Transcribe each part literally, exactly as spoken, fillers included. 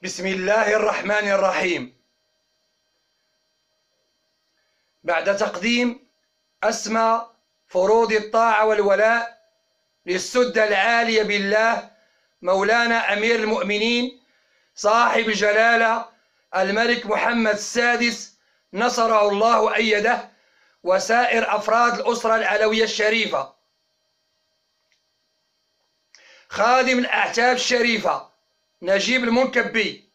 بسم الله الرحمن الرحيم. بعد تقديم أسمى فروض الطاعة والولاء للسدة العالية بالله مولانا أمير المؤمنين صاحب الجلالة الملك محمد السادس نصره الله وأيده، وسائر أفراد الأسرة العلوية الشريفة، خادم الأعتاب الشريفة نجيب المنكبي،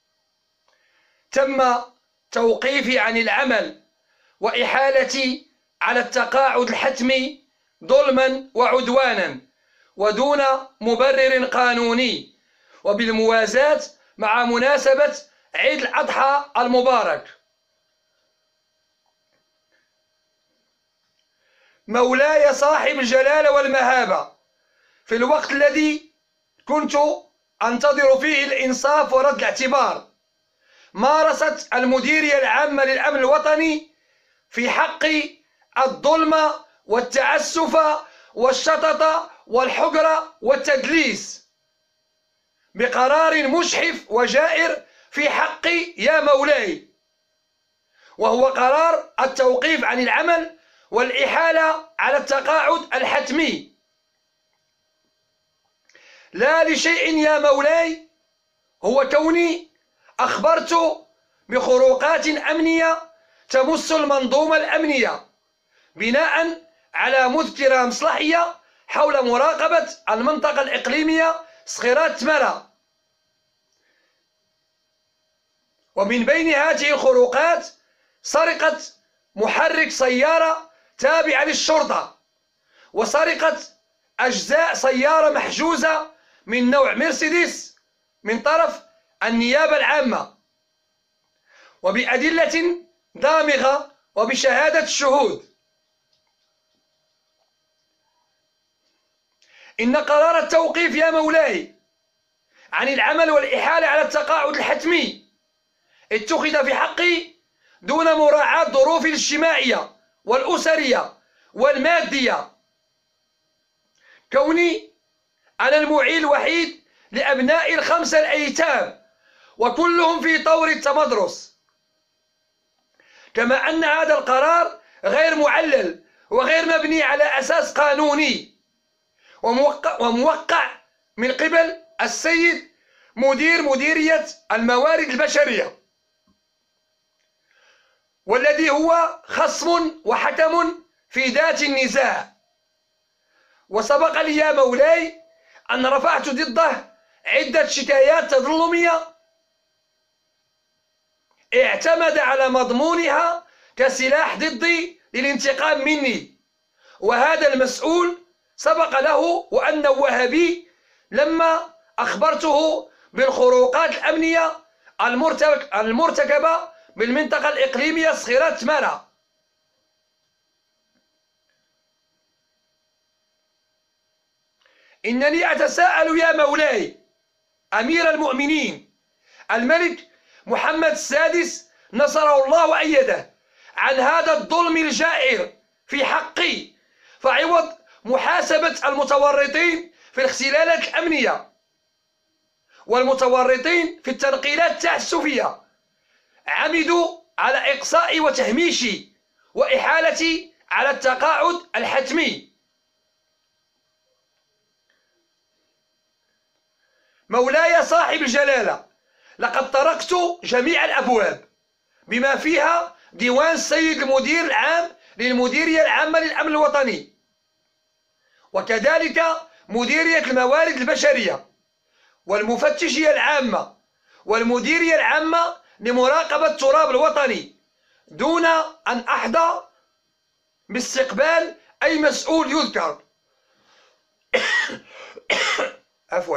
تم توقيفي عن العمل وإحالتي على التقاعد الحتمي ظلما وعدوانا ودون مبرر قانوني، وبالموازاة مع مناسبة عيد الأضحى المبارك. مولاي صاحب الجلالة والمهابة، في الوقت الذي كنت أنتظر فيه الإنصاف ورد الاعتبار، مارست المديرية العامة للأمن الوطني في حقي الظلم والتعسف والشطط والحجر والتدليس بقرار مجحف وجائر في حقي يا مولاي، وهو قرار التوقيف عن العمل والإحالة على التقاعد الحتمي. لا لشيء يا مولاي، هو كوني أخبرت بخروقات أمنية تمس المنظومة الأمنية بناء على مذكرة مصلحية حول مراقبة المنطقة الإقليمية صخيرات تمارا، ومن بين هذه الخروقات سرقة محرك سيارة تابعة للشرطة، وسرقة أجزاء سيارة محجوزة من نوع مرسيدس من طرف النيابة العامة، وبأدلة دامغة وبشهادة الشهود. إن قرار التوقيف يا مولاي عن العمل والإحالة على التقاعد الحتمي اتخذ في حقي دون مراعاة ظروفي الاجتماعية والأسرية والمادية، كوني أنا المعيل الوحيد لأبنائي الخمسة الأيتام وكلهم في طور التمدرس، كما أن هذا القرار غير معلل وغير مبني على أساس قانوني، وموقع, وموقع من قبل السيد مدير مديرية الموارد البشرية، والذي هو خصم وحكم في ذات النزاع. وسبق لي يا مولاي أن رفعت ضده عدة شكايات تظلمية اعتمد على مضمونها كسلاح ضدي للانتقام مني، وهذا المسؤول سبق له وأن وهبي لما أخبرته بالخروقات الأمنية المرتكبة بالمنطقة الإقليمية صخيرات تمارا. إنني أتساءل يا مولاي أمير المؤمنين الملك محمد السادس نصره الله وأيده عن هذا الظلم الجائر في حقي، فعوض محاسبة المتورطين في الاختلالات الأمنية والمتورطين في التنقيلات التعسفية عمدوا على إقصائي وتهميشي وإحالتي على التقاعد الحتمي. مولاي صاحب الجلالة، لقد طرقت جميع الأبواب بما فيها ديوان السيد المدير العام للمديرية العامة للأمن الوطني، وكذلك مديرية الموارد البشرية والمفتشية العامة والمديرية العامة لمراقبة التراب الوطني، دون أن أحظى باستقبال أي مسؤول يذكر. عفوا.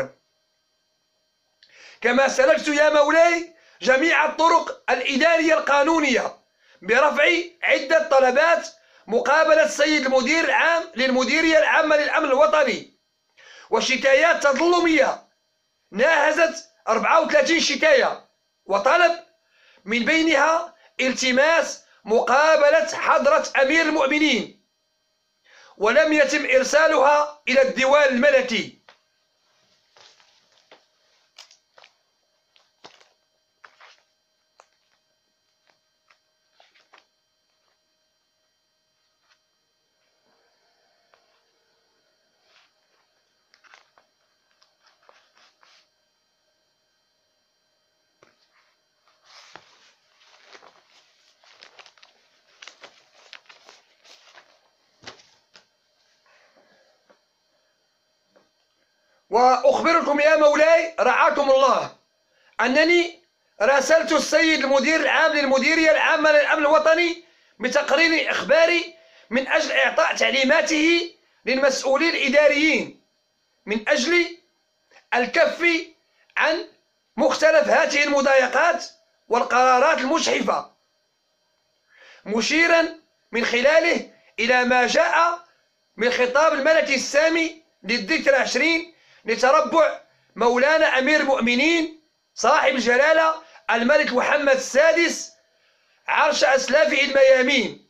كما سلكت يا مولاي جميع الطرق الإدارية القانونية برفع عدة طلبات مقابلة السيد المدير العام للمديرية العامة للأمن الوطني، وشكايات تظلمية ناهزت أربعة وثلاثين شكاية وطلب، من بينها التماس مقابلة حضرة أمير المؤمنين، ولم يتم إرسالها إلى الديوان الملكي. وأخبركم يا مولاي رعاكم الله أنني راسلت السيد المدير العام للمديرية العامة للأمن الوطني بتقرير إخباري من أجل إعطاء تعليماته للمسؤولين الإداريين من أجل الكف عن مختلف هذه المضايقات والقرارات المجحفة، مشيرا من خلاله إلى ما جاء من خطاب الملكي السامي للذكرى عشرين لتربع مولانا أمير المؤمنين صاحب الجلالة الملك محمد السادس عرش أسلافه الميامين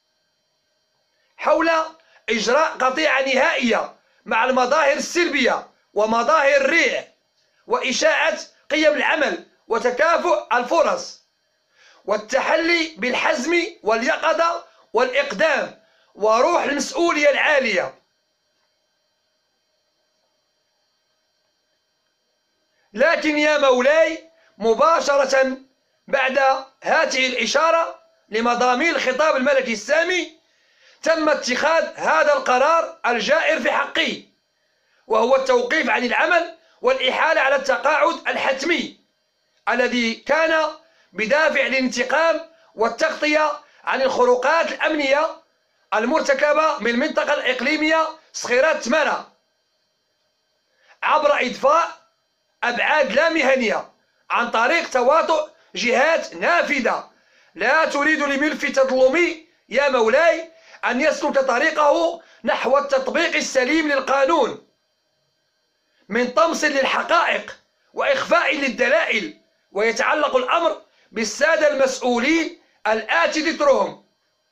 حول إجراء قطيعة نهائية مع المظاهر السلبية ومظاهر الريع وإشاعة قيم العمل وتكافؤ الفرص والتحلي بالحزم واليقظة والإقدام وروح المسؤولية العالية. لكن يا مولاي مباشرة بعد هذه الإشارة لمضامين الخطاب الملكي السامي تم اتخاذ هذا القرار الجائر في حقي، وهو التوقيف عن العمل والإحالة على التقاعد الحتمي الذي كان بدافع الانتقام والتغطية عن الخروقات الأمنية المرتكبة من المنطقة الإقليمية صخيرات تمارا عبر إضفاء أبعاد لا مهنية عن طريق تواطؤ جهات نافذة لا تريد لملف تظلمي يا مولاي أن يسلك طريقه نحو التطبيق السليم للقانون من طمس للحقائق وإخفاء للدلائل، ويتعلق الأمر بالسادة المسؤولين الآتي ذكرهم: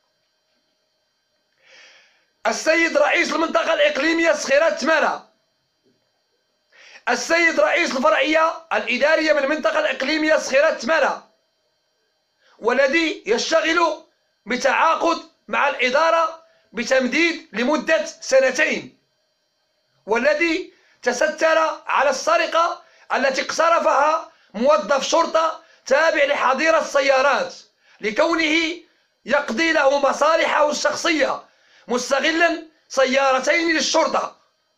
السيد رئيس المنطقة الإقليمية صخيرات تمارا، السيد رئيس الفرعية الإدارية من المنطقة الإقليمية صخيرات تمارا، والذي يشتغل بتعاقد مع الإدارة بتمديد لمدة سنتين، والذي تستر على السرقة التي اقترفها موظف شرطة تابع لحظيرة السيارات لكونه يقضي له مصالحه الشخصية مستغلا سيارتين للشرطة.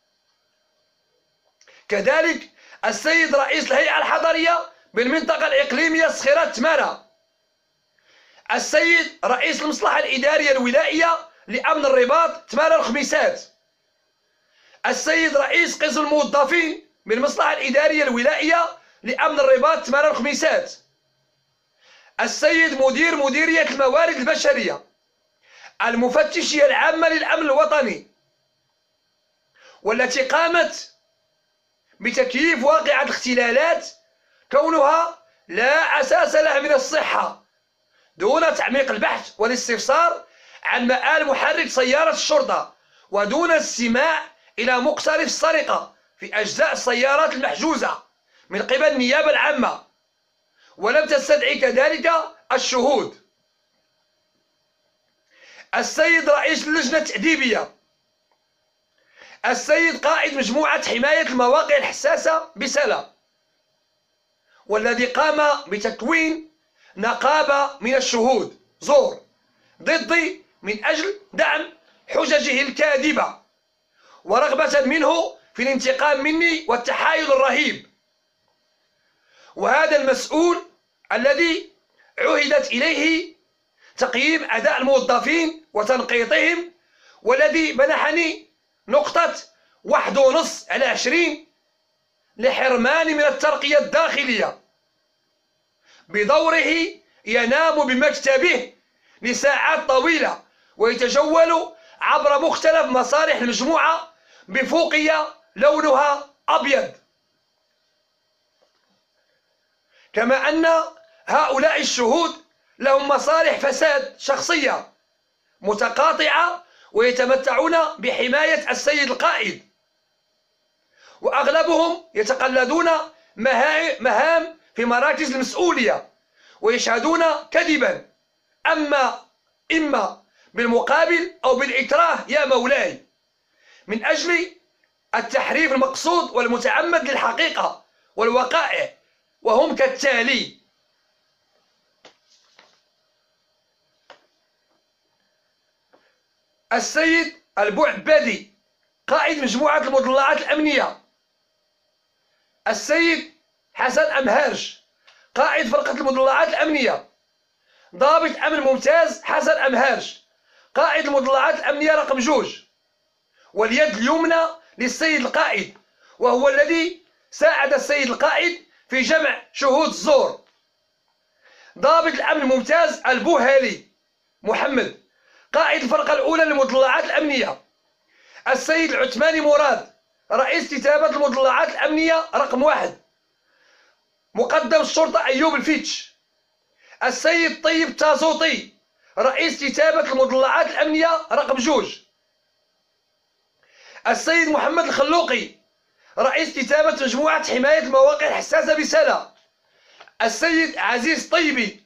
كذلك السيد رئيس الهيئة الحضرية بالمنطقة الإقليمية صخيرات تمارا، السيد رئيس المصلحة الإدارية الولائية لأمن الرباط تمارا الخميسات، السيد رئيس قسم الموظفين بالمصلحة الإدارية الولائية لأمن الرباط تمارا الخميسات، السيد مدير مديرية الموارد البشرية، المفتشية العامة للأمن الوطني، والتي قامت بتكييف واقعة الاختلالات كونها لا أساس لها من الصحة دون تعميق البحث والاستفسار عن مآل محرك سيارة الشرطة ودون السماع إلى مقترف السرقة في أجزاء السيارات المحجوزة من قبل النيابة العامة، ولم تستدعي كذلك الشهود. السيد رئيس اللجنة التأديبية، السيد قائد مجموعة حماية المواقع الحساسة بسلا، والذي قام بتكوين نقابة من الشهود زور ضدي من أجل دعم حججه الكاذبة ورغبة منه في الانتقام مني والتحايل الرهيب. وهذا المسؤول الذي عهدت إليه تقييم أداء الموظفين وتنقيطهم، والذي منحني نقطة واحد ونص على عشرين لحرماني من الترقية الداخلية، بدوره ينام بمكتبه لساعات طويلة ويتجول عبر مختلف مصالح المجموعة بفوقية لونها أبيض، كما أن هؤلاء الشهود لهم مصالح فساد شخصية متقاطعة ويتمتعون بحماية السيد القائد، وأغلبهم يتقلدون مهام في مراكز المسؤولية ويشهدون كذبا، أما إما بالمقابل أو بالإكراه يا مولاي، من أجل التحريف المقصود والمتعمد للحقيقة والوقائع، وهم كالتالي: السيد البعبدي قائد مجموعة المضلعات الأمنية السيد حسن أمهارج قائد فرقة المضلعات الأمنية. ضابط أمن ممتاز حسن أمهارج قائد المضلعات الأمنية رقم جوج. واليد اليمنى للسيد القائد، وهو الذي ساعد السيد القائد في جمع شهود الزور. ضابط الأمن الممتاز البوهالي محمد قائد الفرقة الأولى للمضلعات الأمنية. السيد العثماني مراد رئيس كتابة المضلعات الأمنية رقم واحد. مقدم الشرطة أيوب الفيتش. السيد طيب تازوطي رئيس كتابة المضلعات الأمنية رقم جوج. السيد محمد الخلوقي رئيس كتابة مجموعة حماية المواقع الحساسة بسلا. السيد عزيز طيبي.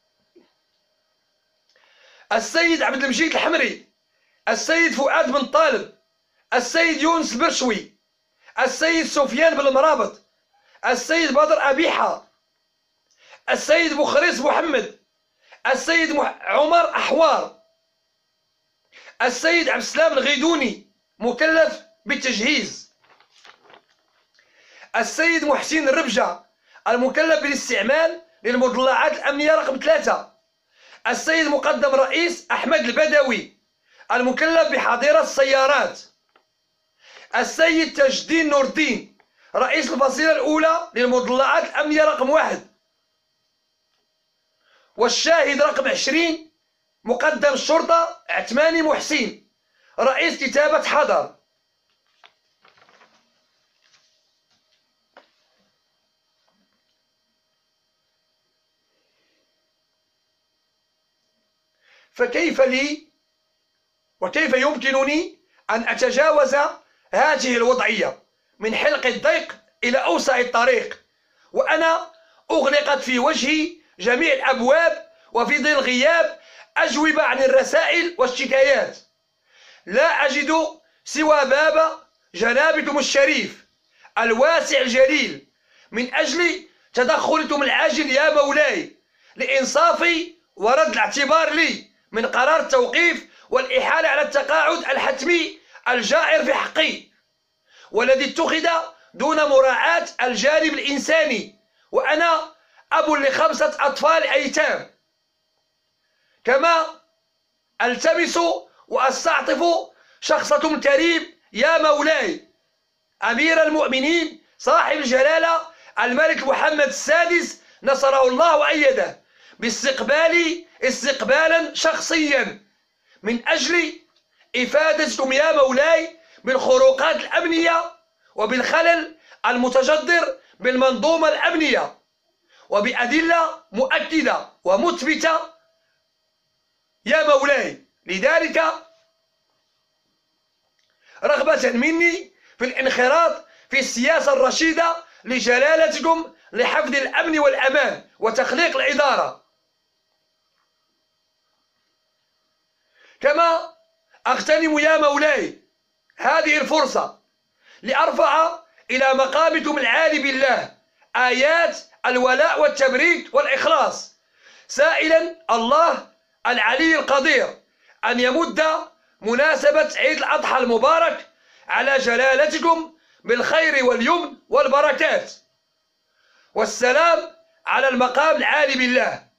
السيد عبد المجيد الحمري. السيد فؤاد بن طالب. السيد يونس البرشوي. السيد سفيان بن المرابط. السيد بدر أبيحة. السيد بخريس محمد. السيد مح... عمر أحوار. السيد عبد السلام الغيدوني مكلف بالتجهيز. السيد محسن الربجة المكلف بالاستعمال للمضلعات الأمنية رقم ثلاثة. السيد مقدم رئيس أحمد البدوي المكلف بحظيرة السيارات. السيد تاج الدين نور الدين رئيس الفصيلة الأولى للمضلعات الأمنية رقم واحد. والشاهد رقم عشرين مقدم الشرطة عثماني محسن رئيس كتابة حضر. فكيف لي وكيف يمكنني أن أتجاوز هذه الوضعية من حلق الضيق إلى أوسع الطريق وأنا أغلقت في وجهي جميع الأبواب، وفي ظل غياب أجوبة عن الرسائل والشكايات لا أجد سوى باب جنابكم الشريف الواسع الجليل من أجل تدخلكم العاجل يا مولاي لإنصافي ورد الاعتبار لي من قرار التوقيف والإحالة على التقاعد الحتمي الجائر في حقي، والذي اتخذ دون مراعاة الجانب الإنساني، وأنا أب لخمسة أطفال أيتام. كما ألتمس وأستعطف شخصكم الكريم يا مولاي أمير المؤمنين صاحب الجلالة الملك محمد السادس نصره الله وأيده باستقبالي استقبالا شخصيا من أجل إفادتكم يا مولاي بالخروقات الأمنية وبالخلل المتجذر بالمنظومة الأمنية وبأدلة مؤكدة ومثبتة يا مولاي. لذلك رغبة مني في الانخراط في السياسة الرشيدة لجلالتكم لحفظ الأمن والأمان وتخليق الإدارة. كما أغتنم يا مولاي هذه الفرصة لأرفع إلى مقامكم العالي بالله آيات الولاء والتبريد والإخلاص، سائلا الله العلي القدير أن يمد مناسبة عيد الأضحى المبارك على جلالتكم بالخير واليمن والبركات والسلام على المقام العالي بالله.